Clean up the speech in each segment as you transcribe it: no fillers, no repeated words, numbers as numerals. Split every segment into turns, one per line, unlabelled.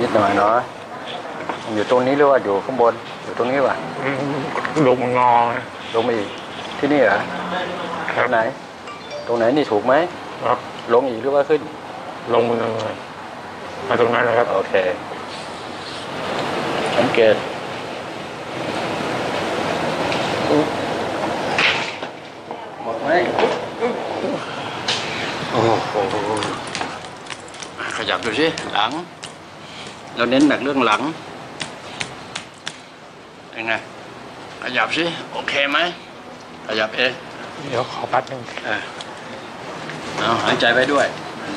ดหน่อยเนาะอยู่ตรงนี้หรือว่าอยู่ข้างบนอยู่ตรงนี้วะ
ลงงอ
ลงมาอีกที่นี่เหรอตรงไหนนี่ถูกไหม
ครับ
ลงอีกหรือว่าขึ้น
ลงมือเลยมาตรงนั้นเลยครับ
โอเคสังเกตหมดไหมโอ้โหขยับดูสิหลังเราเน้นหนักเรื่องหลังยังไงขยับสิโอเคไหมขยับเอง
เดี๋ยวขอแป๊บนึง
เอาหายใจไปด้วย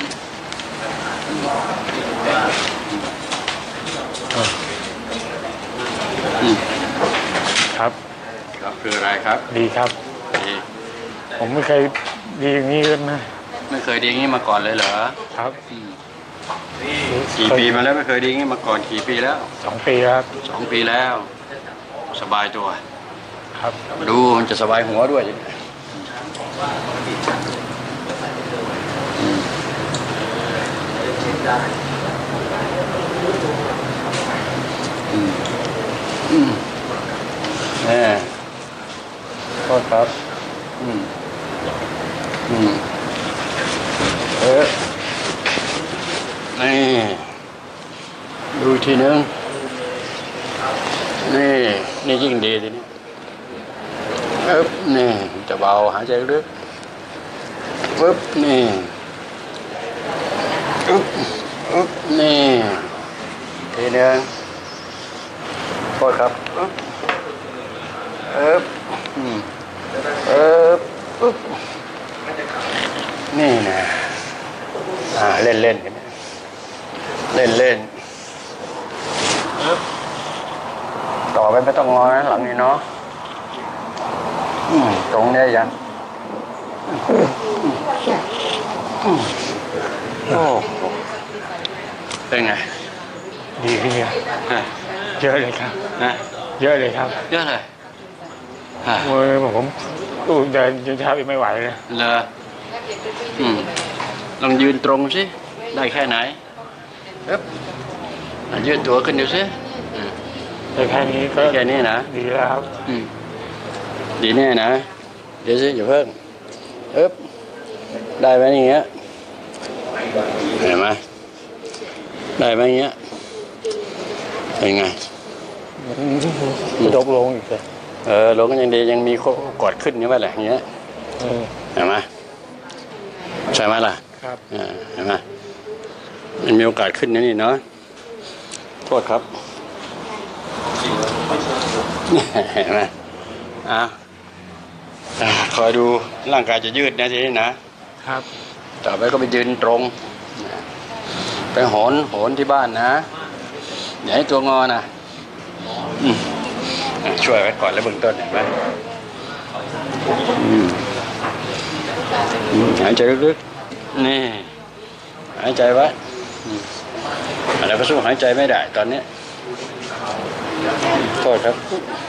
ครับ
ครับคืออะไรครับ
ดีครับ
ดี
ผมไม่เคยดีอย่างนี้เลยนะ
ไม่เคยดีอย่างนี้มาก่อนเลยเหรอ
ครับ
กี่ปีมาแล้วไม่เคยดีอย่างนี้มาก่อนกี่ปีแล้ว
2 ปีครับ
2 ปีแล้วสบายตัว
ครับ
ดูมันจะสบายหัวด้วยแน่โทษครับนี่ดูทีนึงนี่ยิ่งดีทีนี้นี่จะเบาหายใจลึกปึ๊บนี่นี่ทีนึงโทษครับนี่นะเล่นกันเล่นต่อไปไม่ต้องงอนะหลังนี้เนาะตรงนี้ยังโอ้เป็นไง
ดีขึ้นเยอะเยอะเลยครับเยอะเลยครับ
เยอะเลย
มือผมตู้เดินจนเช้าอีกไม่ไหวเลย
ลองยืนตรงสิได้แค่ไหนยืดตัวขึ้นดูสิ
แค่นี้ก็
แค่นี้นะ
ดีแล้วครับ
ดีแน่นะเดี๋ยวสิอย่าเพิ่งได้ไหมอย่างเงี้ยเห็นไหมได้ไหมอย่างเงี้ยเป็นไง
มันลงอีกเลย
ลงก็ยังดียังมีกอดขึ้นนี่ว่าแหละอย่างเงี้ยเห็นไหมใช่ไหมล่ะ
ครับ
เห็นไหมมันมีโอกาสขึ้นนี่เนาะโทษครับเห็นไหมคอยดูร่างกายจะยืดนะทีนี้นะครับต่อไปก็ไปยืนตรงไปโหนที่บ้านนะอย่าให้ตัวงอนะช่วยไว้ก่อนแล้วเบื้องต้นเห็นไหมหายใจลึกๆนี่หายใจไว้อะไรก็สู้หายใจไม่ได้ตอนนี้โทษครับ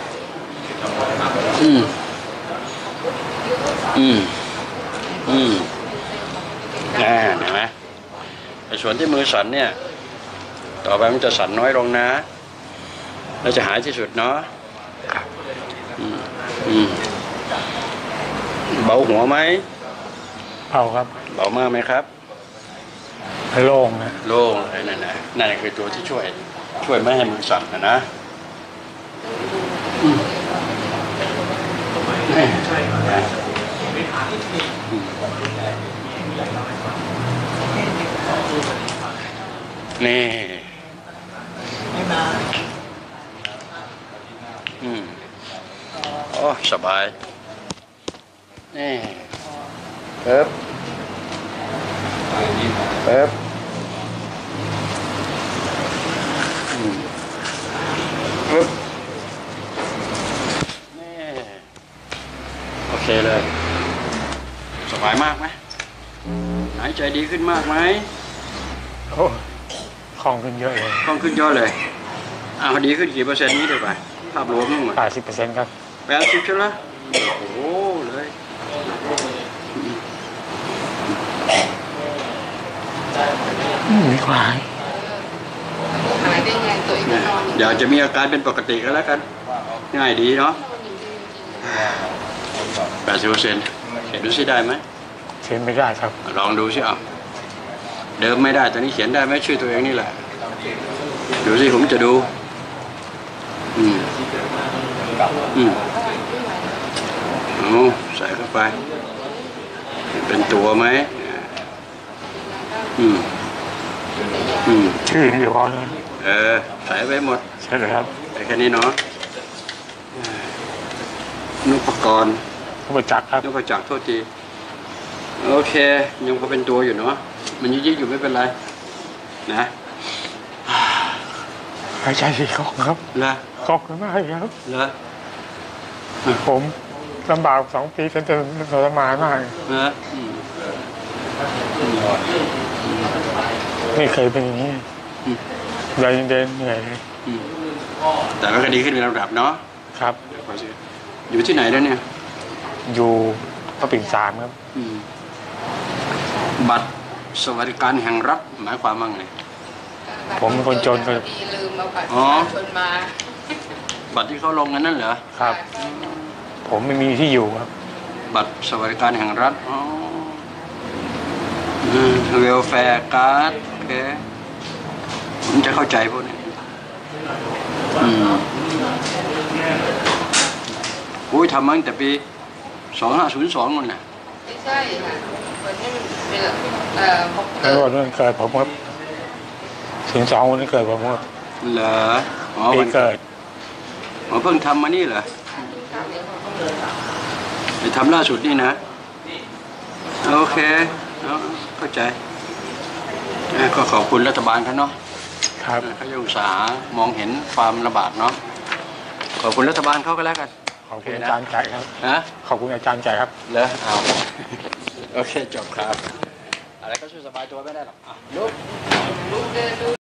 เห็นไหมในส่วนที่มือสั่นเนี่ยต่อไปมันจะสั่นน้อยลงนะแล้วจะหายที่สุดเนาะเบาหัวไหม
เบาครับ
เบามากไหมครับ
โล่งนะ
โล่งนั่นคือตัวที่ช่วยไม่ให้มือสั่นนะนี่โอ้สบายนี่เป๊บนี่โอเคเลยสบายมากไหมหายใจดีขึ้นมากไหม
โอ้คล่องขึ้นเยอะเลย
คล่องขึ้นเยอะเลยดีขึ้นกี่เปอร์เซ็นต์นี้ดีกว่าภาพรวม
80%ครับ
80ใช่ไหมโอ้โหเลย
มีควาย
ตัวเองก็นอน
อยากจะมีอาการเป็นปกติก็แล้วกัน ง่ายดีเนาะ80%เขียนดูสิได้ไหม
เขียนไม่ได้ครับ
ลองดูสิอ่ะเดิมไม่ได้ตอนนี้เขียนได้ไหมชื่อตัวเองนี่แหละ ดูสิผมจะดู เอาใส่เข้าไป เป็นตัวไหม
ชื่อเดียวกัน
ใส่ไปหมด
ใช่เลยครับ
ใส่แค่นี้เนาะนุปกรณ์
ผู้ประจักษ์ครับ
นุปจักรโทษทีโอเค ยังพอเป็นตัวอยู่เนาะมันยิ่งอยู่ไม่เป็นไรนะ
หายใจสิขอบคุณครับ
ละ
ขอบคุณมากครับ
ละ
ผมลำบาก2 ปีจนทรมานมาก
ละ
ไม่เคยเป็นอย่างนี้เดินเหนื่อยเลย
แต่ก็ดีขึ้นเป็นลำดับเนาะ
ครับ
อยู่ที่ไหนแล้วเนี่ย
อยู่พระปิ่น3ครับ
บัตรสวัสดิการแห่งรัฐหมายความว่าไง
ผมเป็นคนจนครับ
ลืมเอาบัตรประชาชนมา
บัตรที่เขาลงกันนั่นเหรอ
ครับ ผมไม่มีที่อยู่ครับ
บัตรสวัสดิการแห่งรัฐเวลแฟร์การ์ดโอเคผมจะเข้าใจพวกนี้อุ้ยทำมาตั้งแต่ปี2502นั่นน่ะ
ไม่ใช่ค่ะวันนี้มันเป็นพบ
แล้ววันเกิดผมครับ12วันเกิดผมครับ
เหรอ
ปี
วัน
เกิด
เพิ่งทำมานี่เหรอไปทำล่าสุดนี่นะโอเคเข้าใจก็ขอบคุณรัฐบาลเขาเนาะ
ครับ
เขาจะอุตส่าห์มองเห็นความลำบากเนาะขอบคุณรัฐบาลเขาก็แล้วกัน
ขอบคุณอาจารย์ใจครับ
นะ
ขอบคุณอาจารย์ใจครับ
เหรอเอาโอเคจบครับอะไรก็ช่วยสบายตัวไม่ได้หรอกลุก
ดู